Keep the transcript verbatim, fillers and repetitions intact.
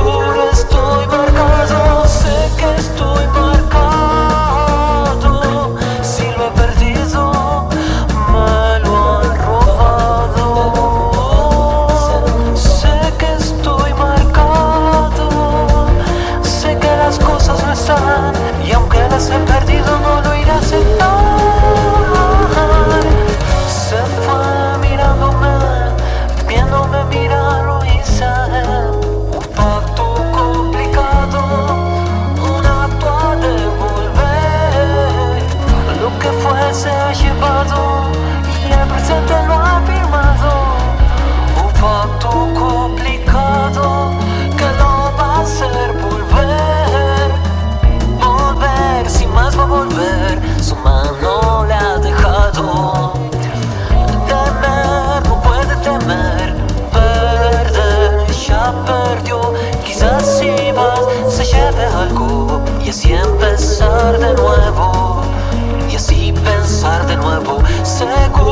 Seguro estoy marcado, sé que estoy marcado. Si lo he perdido, me lo han robado. Sé que estoy marcado, sé que las cosas no están, y aunque las he perdido no lo iré a aceptar. Se fue mirándome, viéndome mirar, lo hice. Un pacto complicado, un acto a devolver. Lo que fue se ha llevado y el presente lo ha firmado. Un pacto complicado que lo va a hacer volver. Volver, sin más va a volver, su mano le ha dejado. Temer, no puede temer, perder, ya perdió. Quizás si vas se lleve algo, y así empezar de nuevo, y así pensar de nuevo. Seguro